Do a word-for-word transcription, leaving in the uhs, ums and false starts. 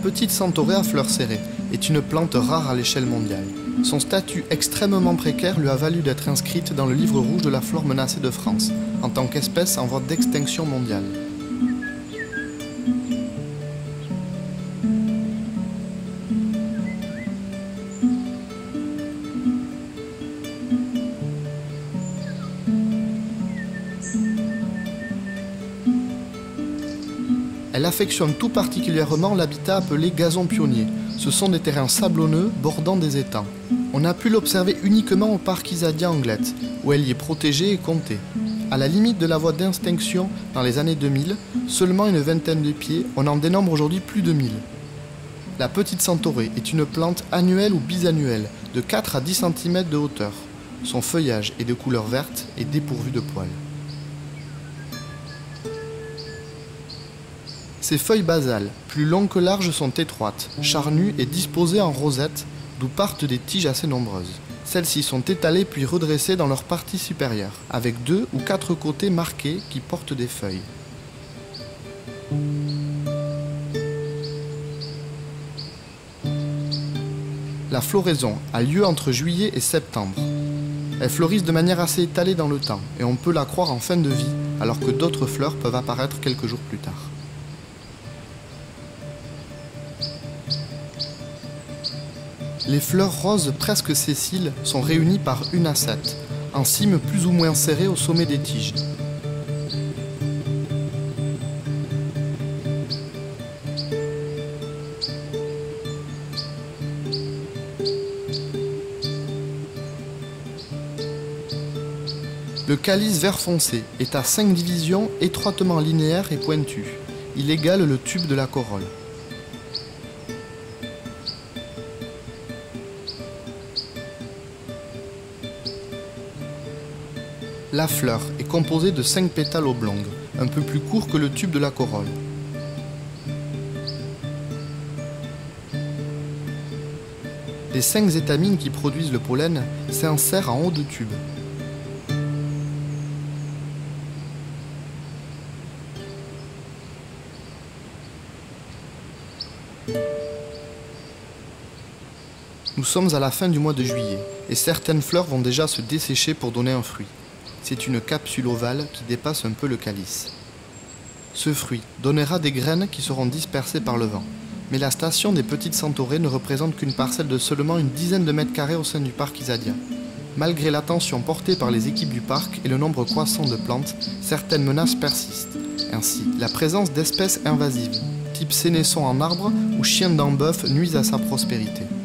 petite centaurée à fleurs serrées est une plante rare à l'échelle mondiale. Son statut extrêmement précaire lui a valu d'être inscrite dans le livre rouge de la flore menacée de France, en tant qu'espèce en voie d'extinction mondiale. Elle affectionne tout particulièrement l'habitat appelé gazon pionnier. Ce sont des terrains sablonneux bordant des étangs. On a pu l'observer uniquement au parc Isadia Anglette, où elle y est protégée et comptée. À la limite de la voie d'extinction dans les années deux mille, seulement une vingtaine de pieds, on en dénombre aujourd'hui plus de mille. La petite centaurée est une plante annuelle ou bisannuelle, de quatre à dix centimètres de hauteur. Son feuillage est de couleur verte et dépourvu de poils. Ses feuilles basales, plus longues que larges, sont étroites, charnues et disposées en rosette, d'où partent des tiges assez nombreuses. Celles-ci sont étalées puis redressées dans leur partie supérieure, avec deux ou quatre côtés marqués qui portent des feuilles. La floraison a lieu entre juillet et septembre. Elles fleurissent de manière assez étalée dans le temps, et on peut la croire en fin de vie, alors que d'autres fleurs peuvent apparaître quelques jours plus tard. Les fleurs roses presque sessiles sont réunies par une à sept, en cimes plus ou moins serrées au sommet des tiges. Le calice vert foncé est à cinq divisions étroitement linéaires et pointues. Il égale le tube de la corolle. La fleur est composée de cinq pétales oblongs, un peu plus courts que le tube de la corolle. Les cinq étamines qui produisent le pollen s'insèrent en haut du tube. Nous sommes à la fin du mois de juillet et certaines fleurs vont déjà se dessécher pour donner un fruit. C'est une capsule ovale qui dépasse un peu le calice. Ce fruit donnera des graines qui seront dispersées par le vent. Mais la station des petites centaurées ne représente qu'une parcelle de seulement une dizaine de mètres carrés au sein du parc Isadia. Malgré l'attention portée par les équipes du parc et le nombre croissant de plantes, certaines menaces persistent. Ainsi, la présence d'espèces invasives, type sénesson en arbre ou chien dent bœuf, nuisent à sa prospérité.